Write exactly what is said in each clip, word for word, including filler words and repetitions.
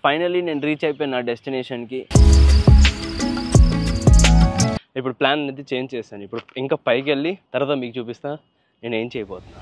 Finally నేను reach అయిపోయాను నా డెస్టినేషన్కి. ఇప్పుడు ప్లాన్ అనేది చేంజ్ చేశాను. ఇప్పుడు ఇంకా పైకి వెళ్ళి తర్వాత మీకు చూపిస్తా నేను ఏం చేయబోతున్నా.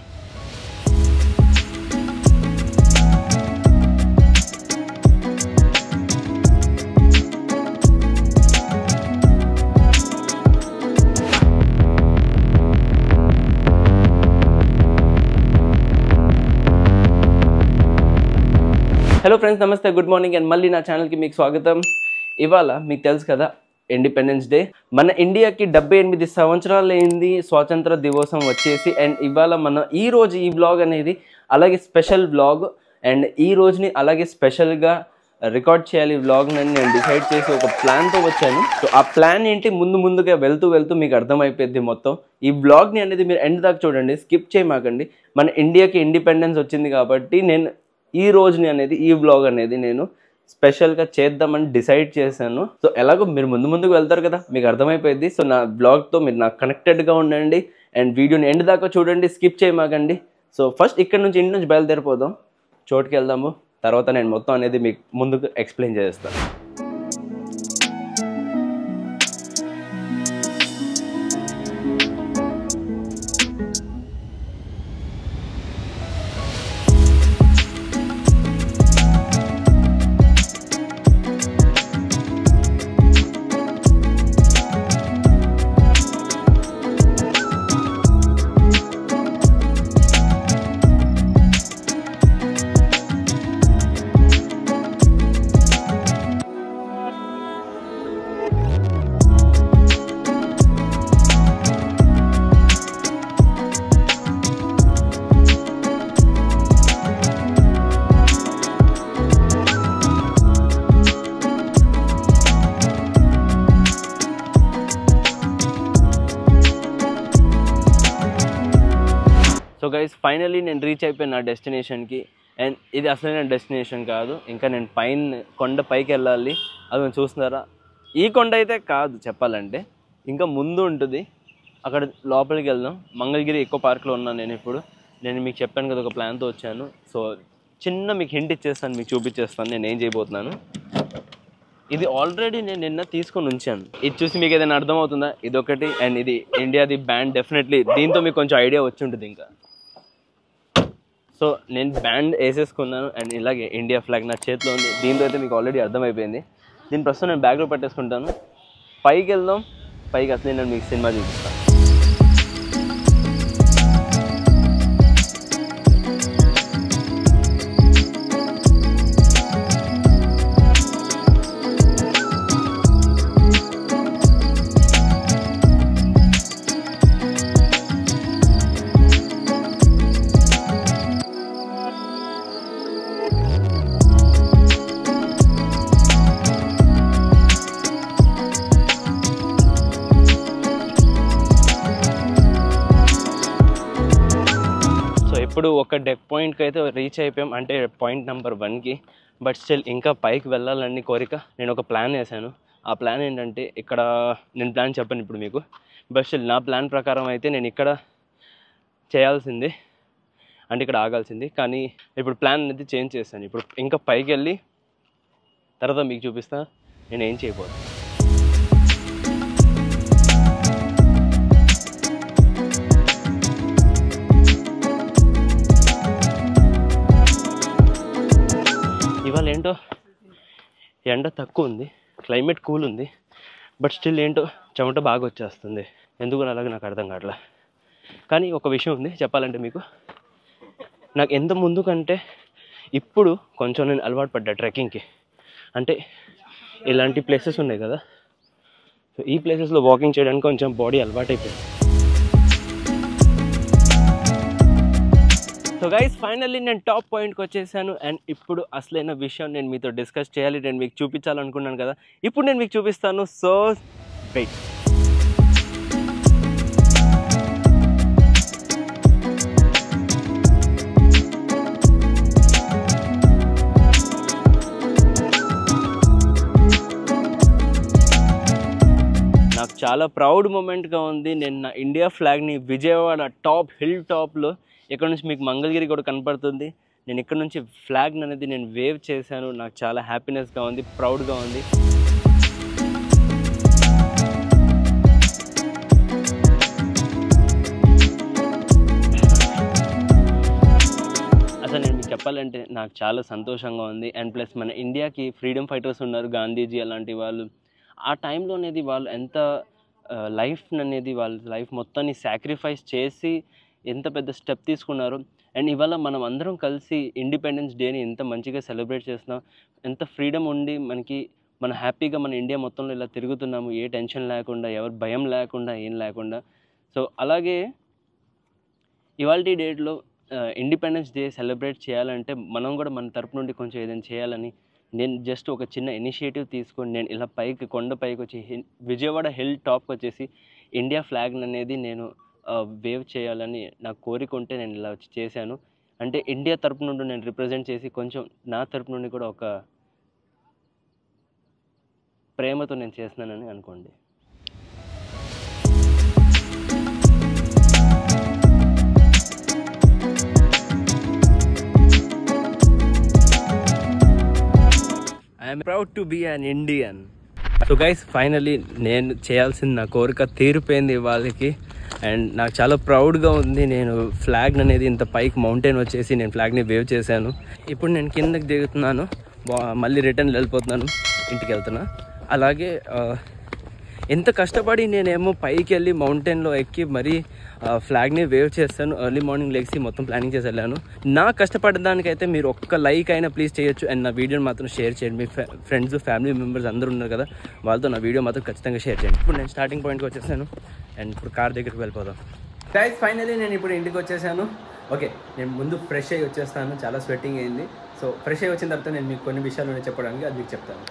హలో ఫ్రెండ్స్, నమస్తే, గుడ్ మార్నింగ్ అండ్ మళ్ళీ నా ఛానల్కి మీకు స్వాగతం. ఇవాళ మీకు తెలుసు కదా ఇండిపెండెన్స్ డే. మన ఇండియాకి డెబ్బై ఎనిమిది సంవత్సరాలు అయింది స్వాతంత్ర దివసం వచ్చేసి. అండ్ ఇవాళ మన ఈ రోజు ఈ బ్లాగ్ అనేది అలాగే స్పెషల్ బ్లాగ్. అండ్ ఈ రోజుని అలాగే స్పెషల్గా రికార్డ్ చేయాలి ఈ బ్లాగ్ని అని నేను డిసైడ్ చేసి ఒక ప్లాన్తో వచ్చాను. సో ఆ ప్లాన్ ఏంటి ముందు ముందుగా వెళ్తూ వెళ్తూ మీకు అర్థమైపోద్ది మొత్తం. ఈ బ్లాగ్ని అనేది మీరు ఎండ్ దాకా చూడండి, స్కిప్ చేయమాకండి. మన ఇండియాకి ఇండిపెండెన్స్ వచ్చింది కాబట్టి నేను ఈ రోజుని అనేది ఈ బ్లాగ్ అనేది నేను స్పెషల్గా చేద్దామని డిసైడ్ చేశాను. సో ఎలాగో మీరు ముందు ముందుకు వెళ్తారు కదా, మీకు అర్థమైపోయింది. సో నా బ్లాగ్తో మీరు నాకు కనెక్టెడ్గా ఉండండి అండ్ వీడియోని ఎండ్ దాకా చూడండి, స్కిప్ చేయమాకండి. సో ఫస్ట్ ఇక్కడ నుంచి ఇంటి నుంచి బయలుదేరిపోదాం, చోటుకి వెళ్దాము. తర్వాత నేను మొత్తం అనేది మీకు ముందుకు ఎక్స్ప్లెయిన్ చేస్తాను. సో గైస్, ఫైనల్లీ నేను రీచ్ అయిపోయాను నా డెస్టినేషన్కి. అండ్ ఇది అసలైన డెస్టినేషన్ కాదు, ఇంకా నేను పైన కొండ పైకి వెళ్ళాలి. అది మనం చూస్తున్నారా, ఈ కొండ అయితే కాదు చెప్పాలంటే, ఇంకా ముందు ఉంటుంది. అక్కడ లోపలికి వెళ్దాం. మంగళగిరి ఎకో పార్క్లో ఉన్నాను నేను ఇప్పుడు. నేను మీకు చెప్పాను కదా ఒక ప్లాన్తో వచ్చాను. సో చిన్న మీకు హింట్ ఇచ్చేస్తాను, మీకు చూపించేస్తాను నేను ఏం చేయబోతున్నాను. ఇది ఆల్రెడీ నేను నిన్న తీసుకొని ఉంచాను. ఇది చూసి మీకు ఏదైనా అర్థమవుతుందా? ఇదొకటి. అండ్ ఇది ఇండియాది బ్యాండ్. డెఫినెట్లీ దీంతో మీకు కొంచెం ఐడియా వచ్చి ఉంటుంది. ఇంకా సో నేను బ్యాండ్ వేసేసుకున్నాను అండ్ ఇలాగే ఇండియా ఫ్లాగ్ నా చేతిలో ఉంది. దీంతో అయితే మీకు ఆల్రెడీ అర్థమైపోయింది. దీని ప్రస్తుతం నేను బ్యాగ్లో పెట్టేసుకుంటాను. పైకి వెళ్దాం. పైకి అసలు నేను మీకు సినిమా చూపిస్తాను. ఇప్పుడు ఒక డెక్ పాయింట్కి అయితే రీచ్ అయిపోయాం, అంటే పాయింట్ నెంబర్ వన్కి. బట్ స్టిల్ ఇంకా పైకి వెళ్ళాలని కోరిక. నేను ఒక ప్లాన్ వేసాను. ఆ ప్లాన్ ఏంటంటే, ఇక్కడ నేను ప్లాన్ చెప్పాను ఇప్పుడు మీకు. బట్ స్టిల్ నా ప్లాన్ ప్రకారం అయితే నేను ఇక్కడ చేయాల్సింది, అంటే ఇక్కడ ఆగాల్సింది. కానీ ఇప్పుడు ప్లాన్ అనేది చేంజ్ చేశాను. ఇప్పుడు ఇంకా పైకి వెళ్ళి తర్వాత మీకు చూపిస్తా నేను ఏం చేయబోతున్నాను. ఇవాళ ఏంటో ఎండ తక్కువ ఉంది, క్లైమేట్ కూల్ ఉంది. బట్ స్టిల్ ఏంటో చెమట బాగా వచ్చేస్తుంది. ఎందుకు అలాగే నాకు అర్థం కావట్లే. కానీ ఒక విషయం ఉంది చెప్పాలంటే మీకు. నాకు ఎంత ముందు కంటే ఇప్పుడు కొంచెం నేను అలవాటు పడ్డా ట్రెక్కింగ్కి. అంటే ఇలాంటి ప్లేసెస్ ఉన్నాయి కదా, సో ఈ ప్లేసెస్లో వాకింగ్ చేయడానికి కొంచెం బాడీ అలవాటు అయిపోయింది. సో గైస్, ఫైనల్లీ నేను టాప్ పాయింట్కి వచ్చేసాను. అండ్ ఇప్పుడు అసలైన విషయం నేను మీతో డిస్కస్ చేయాలి, నేను మీకు చూపించాలనుకున్నాను కదా, ఇప్పుడు నేను మీకు చూపిస్తాను. So wait. నాకు చాలా ప్రౌడ్ మూమెంట్గా ఉంది. నేను నా ఇండియా ఫ్లాగ్ని విజయవాడ టాప్ హిల్ టాప్లో, ఇక్కడ నుంచి మీకు మంగళగిరి కూడా కనపడుతుంది, నేను ఇక్కడ నుంచి ఫ్లాగ్ అనేది నేను వేవ్ చేశాను. నాకు చాలా హ్యాపీనెస్గా ఉంది, ప్రౌడ్గా ఉంది. అసలు నేను మీకు చెప్పాలంటే నాకు చాలా సంతోషంగా ఉంది. అండ్ ప్లస్ మన ఇండియాకి ఫ్రీడమ్ ఫైటర్స్ ఉన్నారు, గాంధీజీ అలాంటి వాళ్ళు. ఆ టైంలో అనేది వాళ్ళు ఎంత లైఫ్ అనేది వాళ్ళ లైఫ్ మొత్తాన్ని సాక్రిఫైస్ చేసి ఎంత పెద్ద స్టెప్ తీసుకున్నారు. అండ్ ఇవాళ మనం అందరం కలిసి ఇండిపెండెన్స్ డేని ఎంత మంచిగా సెలబ్రేట్ చేస్తున్నాం, ఎంత ఫ్రీడమ్ ఉండి మనకి మన హ్యాపీగా మన ఇండియా మొత్తంలో ఇలా తిరుగుతున్నాము, ఏ టెన్షన్ లేకుండా, ఎవరు భయం లేకుండా, ఏం లేకుండా. సో అలాగే ఇవాళ డేట్లో ఇండిపెండెన్స్ డే సెలబ్రేట్ చేయాలంటే మనం కూడా మన తరపు నుండి కొంచెం ఏదైనా చేయాలని నేను జస్ట్ ఒక చిన్న ఇనిషియేటివ్ తీసుకొని నేను ఇలా పైకి కొండ పైకి వచ్చి విజయవాడ హిల్ టాప్కి వచ్చేసి ఇండియా ఫ్లాగ్ అనేది నేను వేవ్ చేయాలని నాకు కోరిక ఉంటే నేను ఇలా వచ్చి చేశాను. అంటే ఇండియా తరపు నుండి నేను రిప్రజెంట్ చేసి కొంచెం నా తరపు నుండి కూడా ఒక ప్రేమతో నేను చేస్తున్నానని అనుకోండి. I'm proud to be an Indian. So guys, finally నేను చేయాల్సిన నా కోరిక తీరిపోయింది ఇవాళకి. అండ్ నాకు చాలా ప్రౌడ్గా ఉంది. నేను ఫ్లాగ్ అనేది ఇంత పైకి మౌంటైన్ వచ్చేసి నేను ఫ్లాగ్ని వేవ్ చేశాను. ఇప్పుడు నేను కిందకి దిగుతున్నాను, మళ్ళీ రిటర్న్ వెళ్ళిపోతున్నాను, ఇంటికి వెళ్తున్నా. అలాగే ఎంత కష్టపడి నేనేమో పైకి వెళ్ళి మౌంటైన్లో ఎక్కి మరీ ఫ్లాగ్ని వేవ్ చేస్తాను. ఎర్లీ మార్నింగ్ లెగ్సి మొత్తం ప్లానింగ్ చేసి వెళ్ళాను. నా కష్టపడడానికైతే మీరు ఒక్క లైక్ అయినా ప్లీజ్ చేయొచ్చు. అండ్ నా వీడియోని మాత్రం షేర్ చేయండి. మీ ఫ్రెండ్స్, ఫ్యామిలీ మెంబర్స్ అందరూ ఉన్నారు కదా, వాళ్ళతో నా వీడియో మాత్రం ఖచ్చితంగా షేర్ చేయండి. ఇప్పుడు నేను స్టార్టింగ్ పాయింట్కి వచ్చేసాను అండ్ ఇప్పుడు కార్ దగ్గరికి వెళ్ళిపోదాం. గైస్, ఫైనలీ నేను ఇప్పుడు ఇంటికి వచ్చేసాను. ఓకే, నేను ముందు ఫ్రెష్ అయ్యి వచ్చేస్తాను, చాలా స్వెట్టింగ్ అయింది. సో ఫ్రెష్ అయ్యి వచ్చిన తర్వాత నేను మీకు కొన్ని విషయాలు చెప్పడానికి అది మీకు చెప్తాను.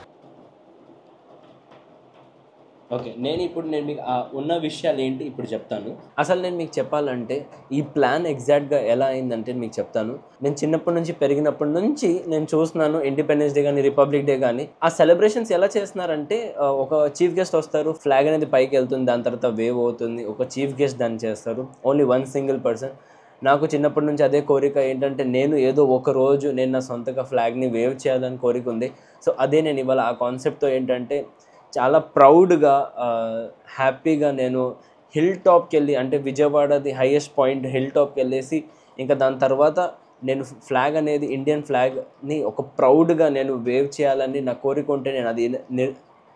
ఓకే, నేను ఇప్పుడు నేను మీకు ఉన్న విషయాలు ఏంటి ఇప్పుడు చెప్తాను. అసలు నేను మీకు చెప్పాలంటే ఈ ప్లాన్ ఎగ్జాక్ట్గా ఎలా అయిందంటే మీకు చెప్తాను. నేను చిన్నప్పటి నుంచి పెరిగినప్పటి నుంచి నేను చూస్తున్నాను ఇండిపెండెన్స్ డే కానీ, రిపబ్లిక్ డే కానీ, ఆ సెలబ్రేషన్స్ ఎలా చేస్తున్నారంటే ఒక చీఫ్ గెస్ట్ వస్తారు, ఫ్లాగ్ అనేది పైకి వెళ్తుంది, దాని తర్వాత వేవ్ అవుతుంది, ఒక చీఫ్ గెస్ట్ దాన్ని చేస్తారు, ఓన్లీ వన్ సింగిల్ పర్సన్. నాకు చిన్నప్పటి నుంచి అదే కోరిక ఏంటంటే నేను ఏదో ఒక రోజు నేను నా సొంతగా ఫ్లాగ్ని వేవ్ చేయాలని కోరిక ఉంది. సో అదే నేను ఇవాళ ఆ కాన్సెప్ట్తో ఏంటంటే చాలా ప్రౌడ్గా హ్యాపీగా నేను హిల్ టాప్కి వెళ్ళి, అంటే విజయవాడది హైయెస్ట్ పాయింట్ హిల్ టాప్కి వెళ్ళేసి ఇంకా దాని తర్వాత నేను ఫ్లాగ్ అనేది ఇండియన్ ఫ్లాగ్ని ఒక ప్రౌడ్గా నేను వేవ్ చేయాలని నా కోరిక ఉంటే నేను అది నిర్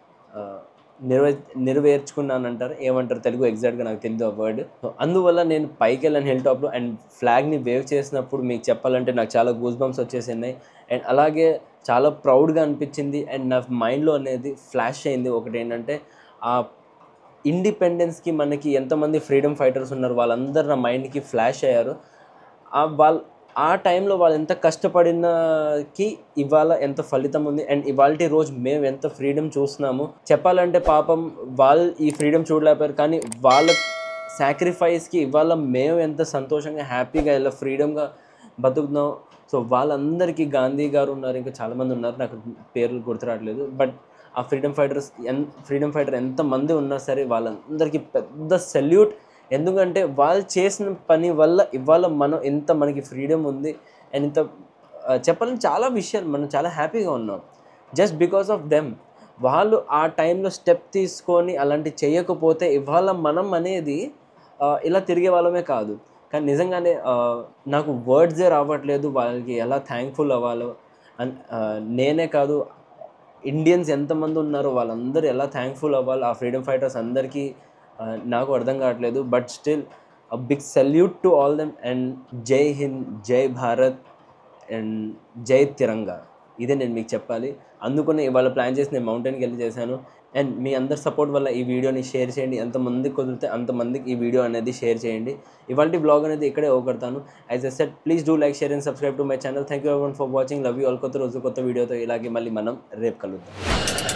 నిర్వే నెరవేర్చుకున్నాను అంటారు, ఏమంటారు తెలుగు ఎగ్జాక్ట్గా నాకు తెలియదు ఆ వర్డ్. సో అందువల్ల నేను పైకి వెళ్ళాను హిల్ టాప్లో అండ్ ఫ్లాగ్ని వేవ్ చేసినప్పుడు మీకు చెప్పాలంటే నాకు చాలా గూస్ బంప్స్ వచ్చేసినాయి. అండ్ అలాగే చాలా ప్రౌడ్గా అనిపించింది. అండ్ నా మైండ్లో అనేది ఫ్లాష్ అయింది ఒకటి ఏంటంటే ఆ ఇండిపెండెన్స్కి మనకి ఎంతమంది ఫ్రీడమ్ ఫైటర్స్ ఉన్నారు వాళ్ళందరూ నా మైండ్కి ఫ్లాష్ అయ్యారు. వాళ్ళ ఆ టైంలో వాళ్ళు ఎంత కష్టపడినకి ఇవాళ ఎంత ఫలితం ఉంది. అండ్ ఇవాళ రోజు మేము ఎంత ఫ్రీడమ్ చూస్తున్నాము చెప్పాలంటే పాపం వాళ్ళు ఈ ఫ్రీడమ్ చూడలేకపోయారు, కానీ వాళ్ళ సాక్రిఫైస్కి ఇవాళ మేము ఎంత సంతోషంగా హ్యాపీగా ఇలా ఫ్రీడమ్గా బతుకుతున్నాం. సో వాళ్ళందరికీ గాంధీ గారు ఉన్నారు, ఇంకా చాలామంది ఉన్నారు, నాకు పేర్లు గుర్తురావట్లేదు. బట్ ఆ freedom fighters and freedom fighter ఎంతమంది ఉన్నా సరే వాళ్ళందరికీ పెద్ద సెల్యూట్. ఎందుకంటే వాళ్ళు చేసిన పని వల్ల ఇవాళ మనం ఎంత మనకి ఫ్రీడమ్ ఉంది. అండ్ ఇంత చెప్పాలని చాలా విషయాలు మనం చాలా హ్యాపీగా ఉన్నాం జస్ట్ బికాస్ ఆఫ్ దెమ్. వాళ్ళు ఆ టైంలో స్టెప్ తీసుకొని అలాంటి చేయకపోతే ఇవాళ మనం అనేది ఇలా తిరిగే వాళ్ళమే కాదు. కానీ నిజంగానే నాకు వర్డ్సే రావట్లేదు వాళ్ళకి ఎలా థ్యాంక్ఫుల్ అవ్వాలో. అండ్ నేనే కాదు, ఇండియన్స్ ఎంతమంది ఉన్నారో వాళ్ళందరూ ఎలా థ్యాంక్ఫుల్ అవ్వాలి ఆ ఫ్రీడమ్ ఫైటర్స్ అందరికీ నాకు అర్థం కావట్లేదు. But still a big salute to all them. And Jai Hind, జై భారత్ అండ్ జై తిరంగా, ఇదే నేను మీకు చెప్పాలి. అందుకనే ఇవాళ ప్లాన్ చేసి నేను మౌంటైన్కి వెళ్ళి చేశాను. అండ్ మీ అందరి సపోర్ట్ వల్ల ఈ వీడియోని షేర్ చేయండి, ఎంతమందికి కుదిరితే అంతమందికి ఈ వీడియో అనేది షేర్ చేయండి. ఇవాళ బ్లాగ్ అనేది ఇక్కడే ఓగడతాను. As I said, please do like, share and subscribe to my channel. Thank you everyone for watching. Love you all. కొత్త రోజు కొత్త వీడియోతో ఇలాగే మళ్ళీ మనం రేపు కలుద్దాం.